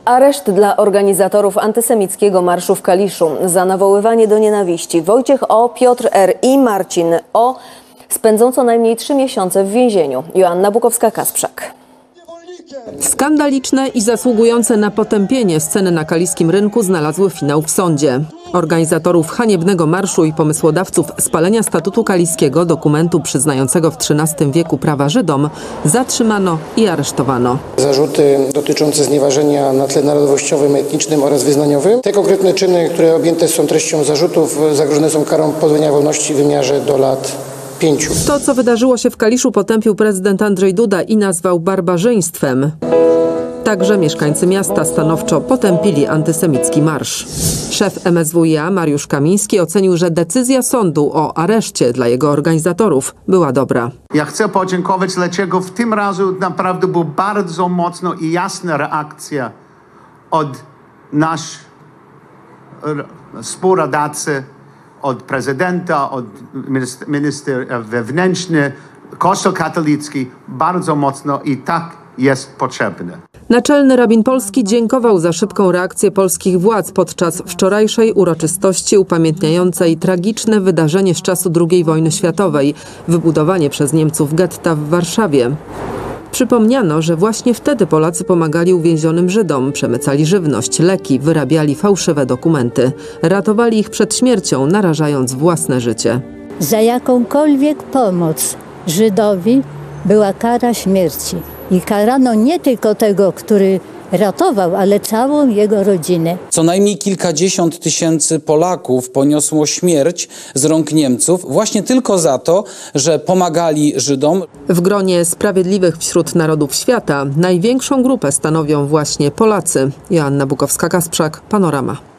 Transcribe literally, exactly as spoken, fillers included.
Areszt dla organizatorów antysemickiego marszu w Kaliszu za nawoływanie do nienawiści. Wojciech O., Piotr R. i Marcin O. spędzą co najmniej trzy miesiące w więzieniu. Joanna Bukowska-Kasprzak. Skandaliczne i zasługujące na potępienie sceny na kaliskim rynku znalazły finał w sądzie. Organizatorów haniebnego marszu i pomysłodawców spalenia statutu kaliskiego, dokumentu przyznającego w trzynastym wieku prawa Żydom, zatrzymano i aresztowano. Zarzuty dotyczące znieważenia na tle narodowościowym, etnicznym oraz wyznaniowym. Te konkretne czyny, które objęte są treścią zarzutów, zagrożone są karą pozbawienia wolności w wymiarze do lat pięciu. To, co wydarzyło się w Kaliszu, potępił prezydent Andrzej Duda i nazwał barbarzyństwem. Także mieszkańcy miasta stanowczo potępili antysemicki marsz. Szef M S W i A Mariusz Kamiński ocenił, że decyzja sądu o areszcie dla jego organizatorów była dobra. Ja chcę podziękować, dlaczego w tym razu naprawdę była bardzo mocno i jasna reakcja od naszego współradcy, od prezydenta, od ministra wewnętrznego, Kościół katolicki, bardzo mocno i tak jest potrzebne. Naczelny rabin polski dziękował za szybką reakcję polskich władz podczas wczorajszej uroczystości upamiętniającej tragiczne wydarzenie z czasu drugiej wojny światowej, wybudowanie przez Niemców getta w Warszawie. Przypomniano, że właśnie wtedy Polacy pomagali uwięzionym Żydom, przemycali żywność, leki, wyrabiali fałszywe dokumenty. Ratowali ich przed śmiercią, narażając własne życie. Za jakąkolwiek pomoc Żydowi była kara śmierci. I karano nie tylko tego, który ratował, ale całą jego rodzinę. Co najmniej kilkadziesiąt tysięcy Polaków poniosło śmierć z rąk Niemców właśnie tylko za to, że pomagali Żydom. W gronie sprawiedliwych wśród narodów świata największą grupę stanowią właśnie Polacy. Joanna Bukowska-Kasprzak, Panorama.